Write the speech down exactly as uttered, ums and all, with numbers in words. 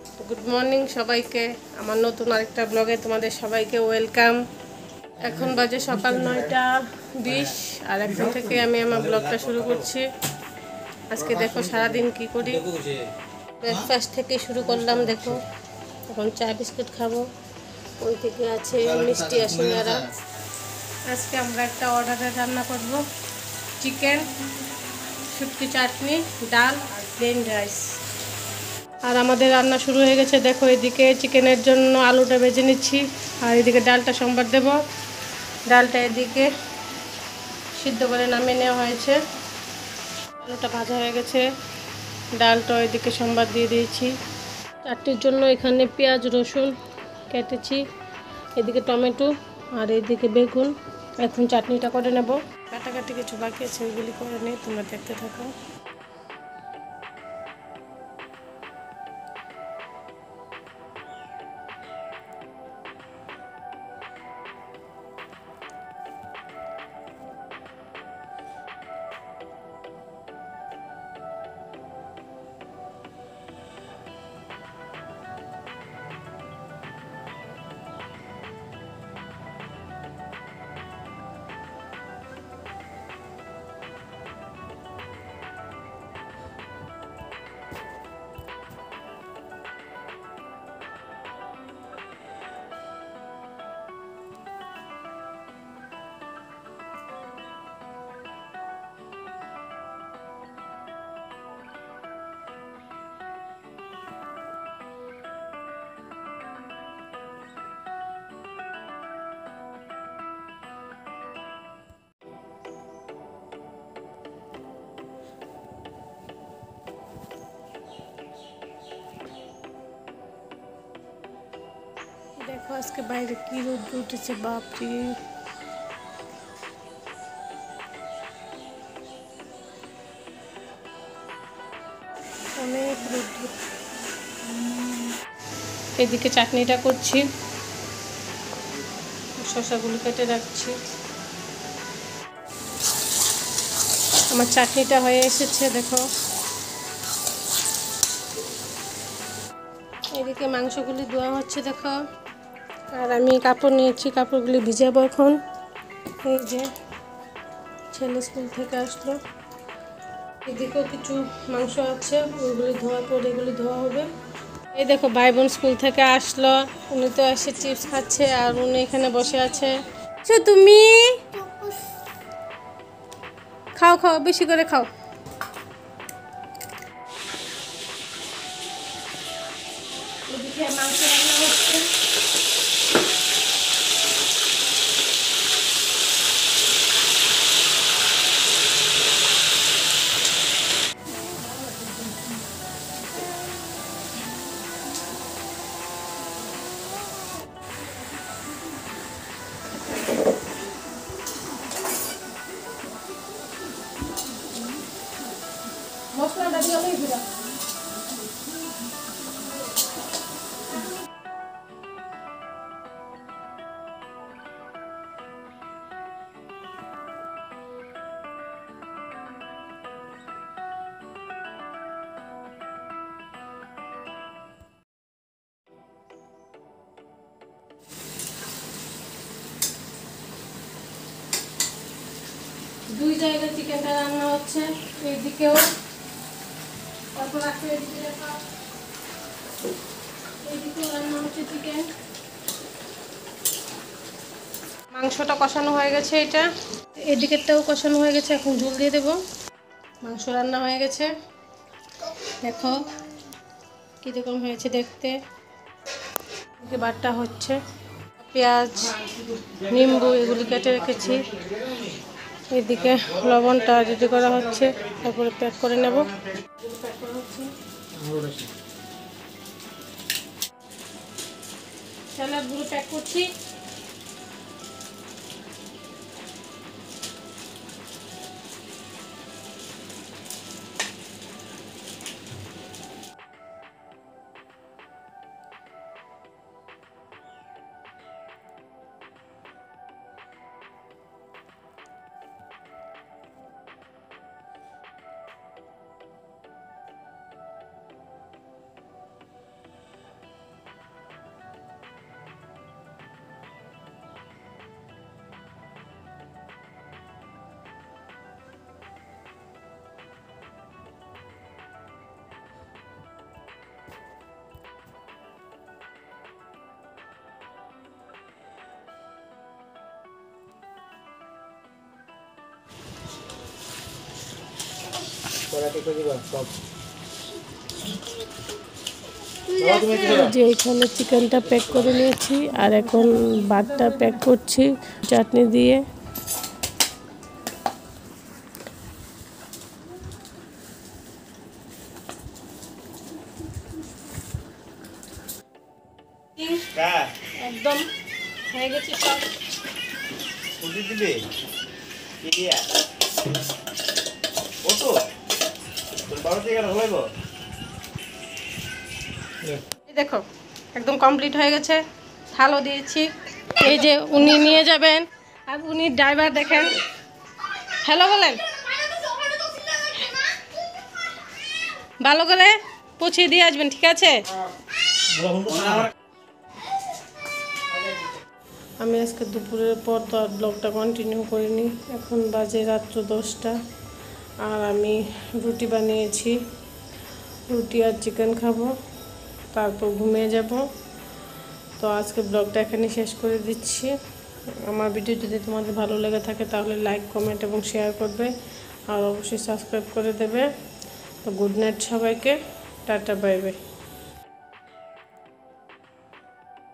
Good morning সবাইকে, আমার নতুন আরেকটা ব্লগে তোমাদের সবাইকে ওয়েলকাম। এখন বাজে সকাল নয়টা বিশ, আর এখন থেকে আমি আমার ব্লগটা শুরু করছি। আজকে দেখো সারাদিন কি করি। ব্রেকফাস্ট থেকে শুরু করলাম, দেখো এখন চা বিস্কুট খাবো। ওই থেকে আছে মিষ্টি আর সিঙ্গারা। আজকে আমরা একটা অর্ডারে রান্না করব, চিকেন, শুটকি চাটনি, ডাল আর প্লেন রাইস। আর আমাদের রান্না শুরু হয়ে গেছে। দেখো এদিকে চিকেনের জন্য আলুটা ভেজে নিচ্ছি, আর এদিকে ডালটা সম্বার দেব। ডালটা এদিকে সিদ্ধ করে নামিয়ে নেওয়া হয়েছে, আলুটা ভাজা হয়ে গেছে, ডালটা এদিকে সম্বার দিয়ে দিয়েছি। চাটনির জন্য এখানে পেঁয়াজ রসুন কেটেছি, এদিকে টমেটো আর এদিকে বেগুন। এখন চাটনিটা করে নেব। কাটাকাটি কিছু বাকি আছে, ওইগুলি করে নিই, তোমরা দেখতে থাকো। দেখো আজকে বাইরে কি রোদ উঠেছে, বাপরে। অনেক রোদ। এদিকে চাটনিটা করছি, শসাগুলো কেটে রাখছি। আমার চাটনিটা হয়ে এসেছে, দেখো। এদিকে মাংসগুলি ধোয়া হচ্ছে, দেখো। আর আমি কাপড় নিয়েছি, কাপড়গুলি ভিজাবো এখন। এই যে ছেলে স্কুল থেকে আসলো, এদিকেও কিছু মাংস আছে, ওইগুলি ধোয়ার পর এগুলি ধোয়া হবে। এই দেখো ভাই বোন স্কুল থেকে আসলো, উনি তো এসে চিপস খাচ্ছে আর উনি এখানে বসে আছে। সে তুমি খাও খাও, বেশি করে খাও। এদিকে মাংস রান্না হচ্ছে। মশলাটা দিয়ে অনেক দিলাম। দুই জায়গায় চিকেনটা রান্না হচ্ছে, এইদিকেও, তারপর আছে এদিকে দেখো, এইদিকেও রান্না হচ্ছে চিকেন। মাংসটা কষানো হয়ে গেছে, এটা এদিকেরটাও কষানো হয়ে গেছে। এখন ঝোল দিয়ে দেবো। মাংস রান্না হয়ে গেছে, দেখো কীরকম হয়েছে দেখতে। এদিকে বাটা হচ্ছে, পেঁয়াজ নিম্বু এগুলি কেটে রেখেছি। এদিকে লবণটা রেডি করা হচ্ছে, তারপরে প্যাক করে নেব। প্যাক করা হচ্ছে, স্যালাডগুলো প্যাক করছি। যে এখানে চিকেনটা প্যাক করে নিয়েছি আর এখন ভাতটা প্যাক করছি চাটনি দিয়ে। একদম হয়ে গেছে সব। দেখো একদম কমপ্লিট হয়ে গেছে, থালও দিয়েছি। এই যে উনি নিয়ে যাবেন আর উনি ড্রাইভার দেখেন। হ্যালো বলেন, ভালো করে পৌঁছে দিয়ে আসবেন, ঠিক আছে? আমি আজকে দুপুরের পর তো আর ব্লগটা কন্টিনিউ করিনি। এখন বাজে রাত্র দশটা আর আমি রুটি বানিয়েছি, রুটি আর চিকেন খাবো, তারপর ঘুমিয়ে যাব। তো আজকে ব্লগটা এখানে শেষ করে দিচ্ছি। আমার ভিডিও যদি তোমাদের ভালো লেগে থাকে তাহলে লাইক, কমেন্ট এবং শেয়ার করবে আর অবশ্যই সাবস্ক্রাইব করে দেবে। তো গুড নাইট সবাইকে, টাটা, বাই বাই।